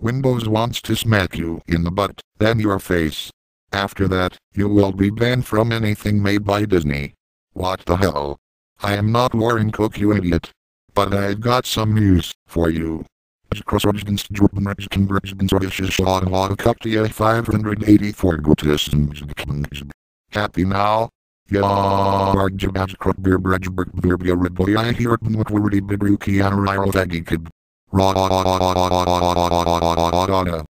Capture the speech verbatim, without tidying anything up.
Windows wants to smack you in the butt, then your face. After that, you will be banned from anything made by Disney. What the hell? I am not Warren Cook, you idiot. But I got some news for you. five eighty-four Happy now? Yeah, I hear it.